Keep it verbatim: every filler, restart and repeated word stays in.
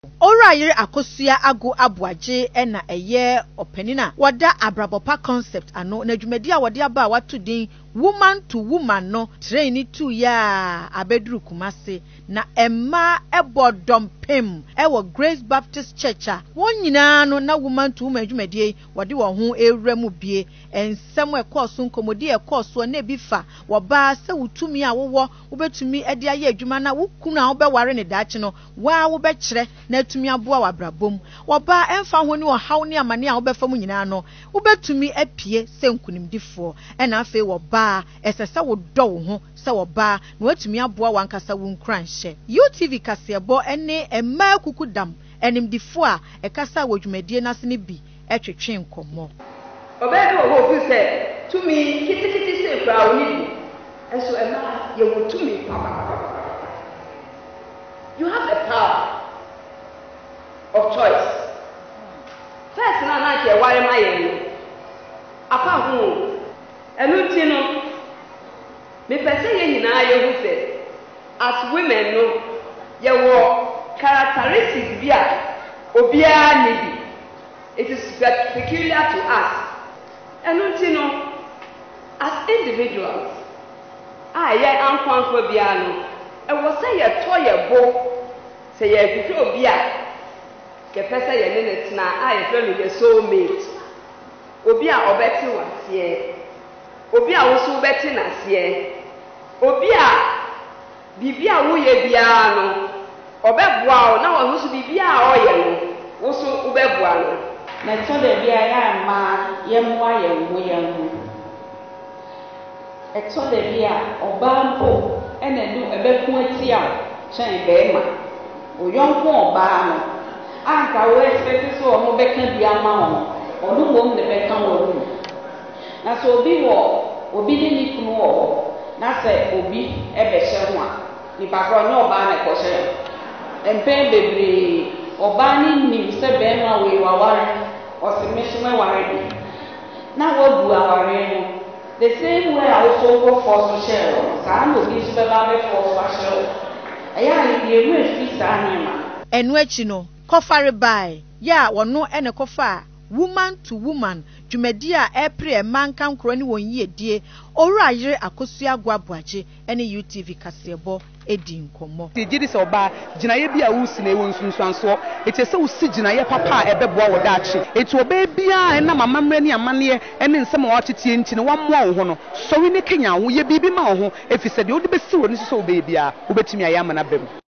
Ora yere akosua ago aboaje ena eye openina wada abrabopa concept ano na dwumadi a wade aba wato din woman to woman no train to ya abeduru kumase na emma ebodom pem ewo Grace Baptist Church a won nyina no na woman to woman dwumadi wade wo ho ewura mu bie ensem ekoso nkomodi ekoso na ebifa wo ba se wutumi a wowo wobetumi ede aye adwuma na wokunu a wobɛware ne daache no wa wobɛkyerɛ na tumi aboa wabrabom wo ba emfa ho ni wo haw ni amane a wobɛfa mu nyina no wobetumi apie se nkunimdifo ɛna afi wo ba esese wo dɔ wo ho se wo ba na watumi aboa wankasa wo nkranhye U T V kasebo ene emma kukudam enimdifo a ekasa wo dwumadie nase ne bi etwetwe nkomo obedo ho fu se tumi kitikiti se fra oni bi enso emma ye wo tumi papa. You have the power of choice. First na na ke ware ma ye apa hu enu ti no me pese ye nyina ye hu se as women no ye wo characteristics bia obia ni bi. It is peculiar to us. Enu ti no as individuals ah ye ankwanko bia no e wo se ye to ye bo se ye hwehwe obia ke pese ye ne netina ah ye friend ye soulmate obi a obeti wase obi a wo so obeti na se obi a bibia wo ye bia no obeboa o na wo so bibia a oye no wo so obeboa no na to de bia ya ma ye moa ye wo ye hu e to de bia oba mpo ene du ebeku ati a chen be ma oyonko oba no anka wo expect so mo beka bia ma ho onu mom ne beka wo nu na so obi wo obi ni ni kunu wo na se obi ebe hye ho a ni bakro ni oba na ko hye empe bebre oba ni ni se be ma we wa ware o se me so me ware bi na wo bu aware no the same way I also go for social sa no bi so be ba be for social aya ni ye mu fi sa ni ma enu achi no kofare bai ya wono ene kofa woman to woman dwumadi a epre e manka nkro ni won yiedie owura yire akosua gwaboaje ene U T V kasebo edi nkomo ti gidi se oba ginaye bia wusi na ewo nsunsuanso ete se wusi ginaye papa a ebeboa wo daache ete oba bia ena mamamre ni amane ene nsem wa tetie nti ne wammoa wo ho no so wi ne kenya wo ye bibi ma wo ho efise de wo de besi wo ne so oba bia wo betimi aye amana bem